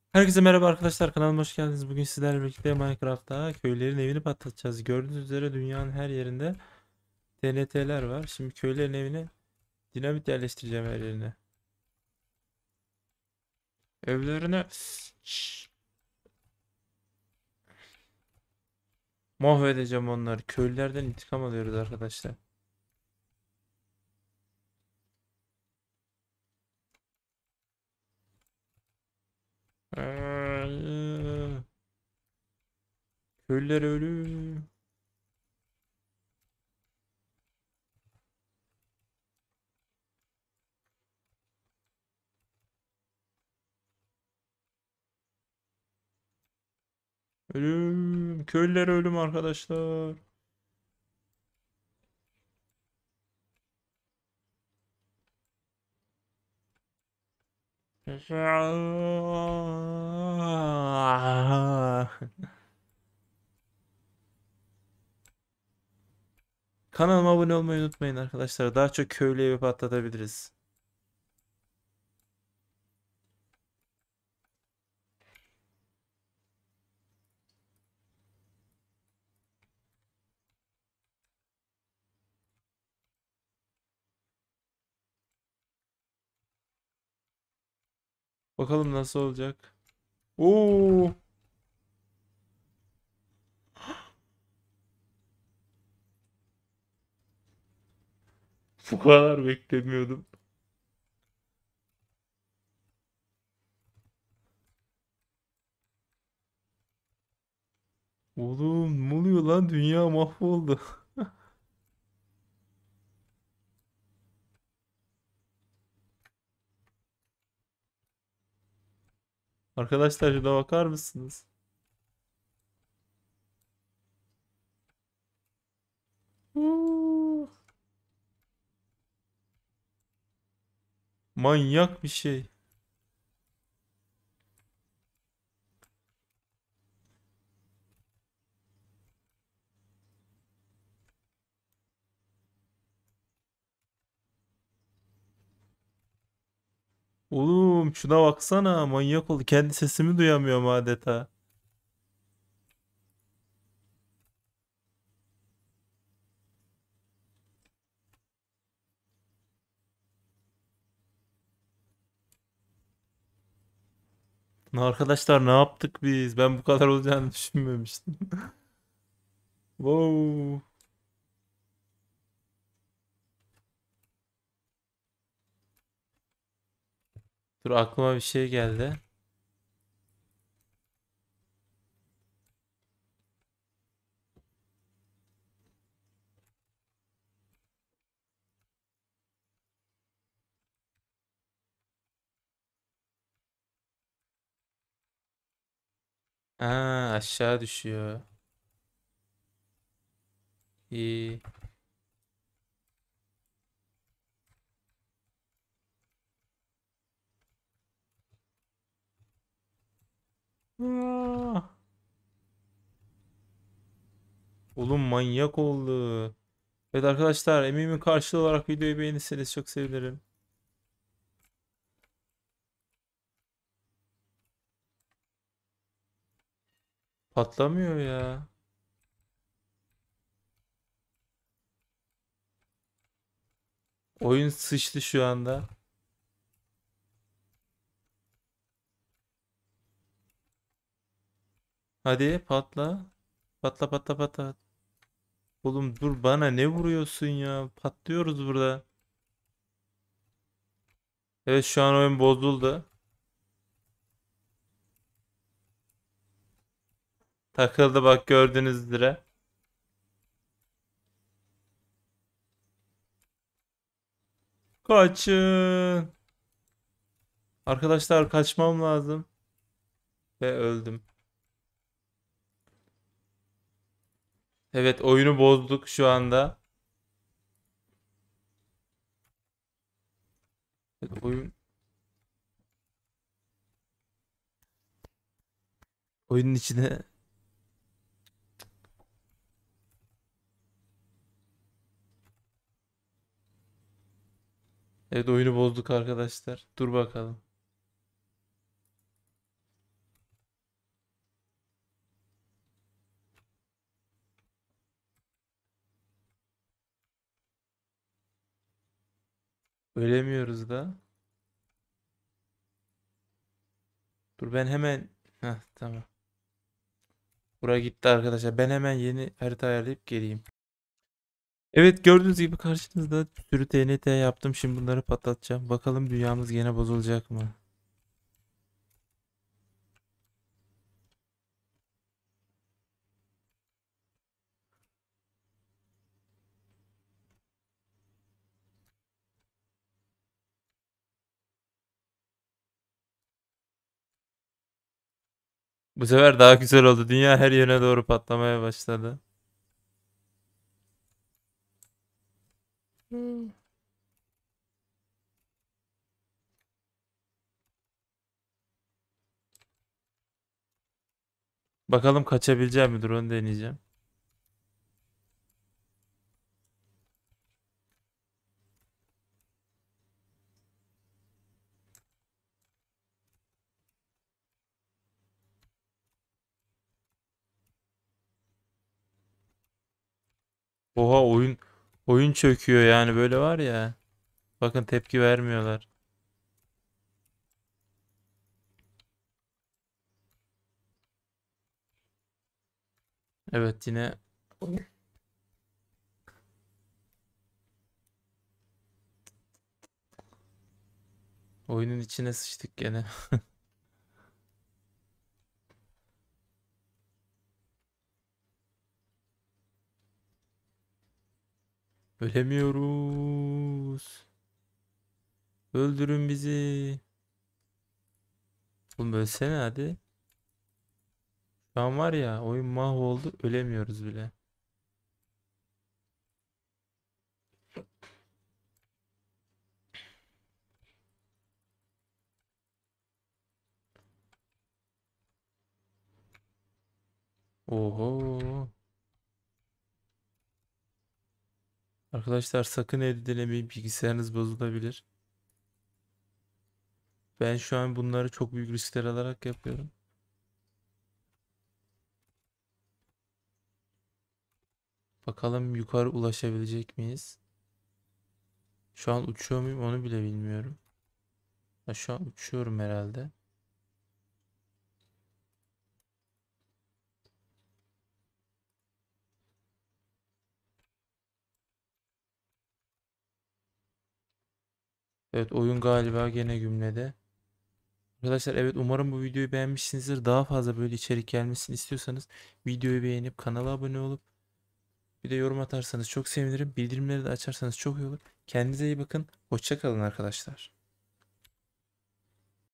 Herkese merhaba arkadaşlar, kanalıma hoş geldiniz. Bugün sizlerle birlikte Minecraft'ta köylerin evini patlatacağız. Gördüğünüz üzere dünyanın her yerinde TNT'ler var. Şimdi köylerin evine dinamit yerleştireceğim her yerine. Evlerine mahvedeceğim onları. Köylülerden intikam alıyoruz arkadaşlar. Köylüler ölü. Ölüm. Köylüler ölüm arkadaşlar. Kanalıma abone olmayı unutmayın arkadaşlar. Daha çok köylü evi patlatabiliriz. Bakalım nasıl olacak. Oo, bu kadar beklemiyordum. Oğlum ne oluyor lan? Dünya mahvoldu. Arkadaşlar şuna bakar mısınız? Oo, manyak bir şey. Oğlum şuna baksana, manyak oldu. Kendi sesimi duyamıyorum adeta. Arkadaşlar ne yaptık biz? Ben bu kadar olacağını düşünmemiştim. Wow. Dur, aklıma bir şey geldi. Aa, aşağı düşüyor. İyi. Aa, oğlum manyak oldu. Evet arkadaşlar, emeğimin karşılığı olarak videoyu beğenirseniz çok sevinirim. Patlamıyor ya. Oyun sıçtı şu anda. Hadi patla. Patla patla patla. Oğlum dur, bana ne vuruyorsun ya? Patlıyoruz burada. Evet, şu an oyun bozuldu. Takıldı bak, gördüğünüz üzere. Kaçın. Arkadaşlar kaçmam lazım. Ve öldüm. Evet, oyunu bozduk şu anda. Evet, oyunun içine. Evet, oyunu bozduk arkadaşlar. Dur bakalım. Ölemiyoruz da. Dur ben hemen. Heh, tamam. Buraya gitti arkadaşlar. Ben hemen yeni harita ayarlayıp geleyim. Evet, gördüğünüz gibi karşınızda bir sürü TNT yaptım. Şimdi bunları patlatacağım. Bakalım dünyamız gene bozulacak mı? Bu sefer daha güzel oldu. Dünya her yöne doğru patlamaya başladı. Hmm. Bakalım kaçabileceğim mi? Dur onu deneyeceğim. Oha, oyun çöküyor yani, böyle var ya. Bakın, tepki vermiyorlar. Evet, yine oyunun içine sıçtık gene. Ölemiyoruz. Öldürün bizi. Oğlum ölsene hadi. Şu an var ya, oyun mahvoldu. Ölemiyoruz bile. Oho. Arkadaşlar sakın evde denemeyin. Bilgisayarınız bozulabilir. Ben şu an bunları çok büyük riskler alarak yapıyorum. Bakalım yukarı ulaşabilecek miyiz? Şu an uçuyor muyum onu bile bilmiyorum. Ha, şu an uçuyorum herhalde. Evet, oyun galiba gene gümlede. Arkadaşlar, evet, umarım bu videoyu beğenmişsinizdir. Daha fazla böyle içerik gelmesini istiyorsanız videoyu beğenip kanala abone olup bir de yorum atarsanız çok sevinirim. Bildirimleri de açarsanız çok iyi olur. Kendinize iyi bakın. Hoşça kalın arkadaşlar.